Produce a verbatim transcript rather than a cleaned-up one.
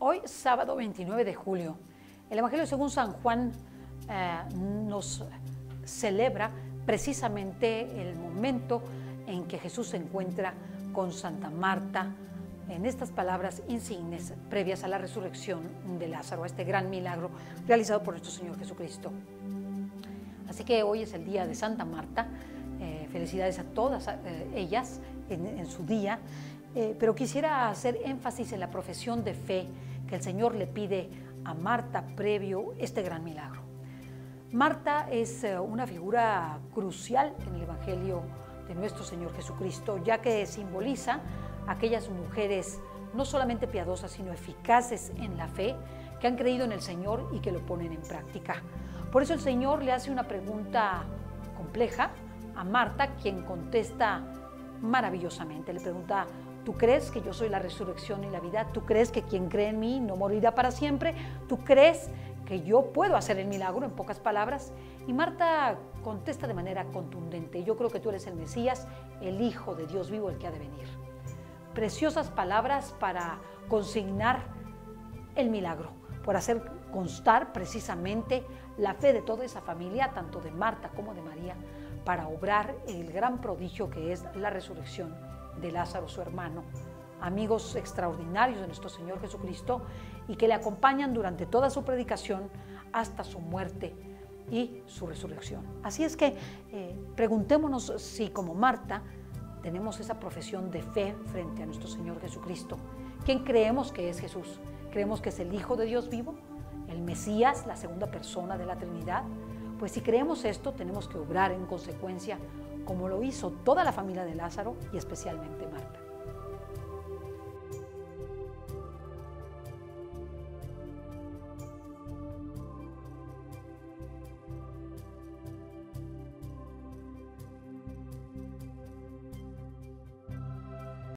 Hoy, sábado veintinueve de julio, el Evangelio según San Juan eh, nos celebra precisamente el momento en que Jesús se encuentra con Santa Marta, en estas palabras insignes previas a la resurrección de Lázaro, a este gran milagro realizado por nuestro Señor Jesucristo. Así que hoy es el día de Santa Marta, eh, felicidades a todas eh, ellas en, en su día, eh, pero quisiera hacer énfasis en la profesión de fe que el Señor le pide a Marta previo este gran milagro. Marta es eh, una figura crucial en el Evangelio de nuestro Señor Jesucristo, ya que simboliza a aquellas mujeres no solamente piadosas, sino eficaces en la fe, que han creído en el Señor y que lo ponen en práctica. Por eso el Señor le hace una pregunta compleja a Marta, quien contesta maravillosamente. Le pregunta: ¿tú crees que yo soy la resurrección y la vida? ¿Tú crees que quien cree en mí no morirá para siempre? ¿Tú crees que yo puedo hacer el milagro? En pocas palabras. Y Marta contesta de manera contundente: yo creo que tú eres el Mesías, el Hijo de Dios vivo, el que ha de venir. Preciosas palabras para consignar el milagro, por hacer constar precisamente la fe de toda esa familia, tanto de Marta como de María, para obrar el gran prodigio que es la resurrección de Lázaro, su hermano. Amigos extraordinarios de nuestro Señor Jesucristo y que le acompañan durante toda su predicación hasta su muerte y su resurrección. Así es que eh, preguntémonos si, como Marta, tenemos esa profesión de fe frente a nuestro Señor Jesucristo. ¿Quién creemos que es Jesús? ¿Creemos que es el Hijo de Dios vivo? ¿El Mesías, la segunda persona de la Trinidad? Pues si creemos esto, tenemos que obrar en consecuencia, como lo hizo toda la familia de Lázaro y especialmente Marta.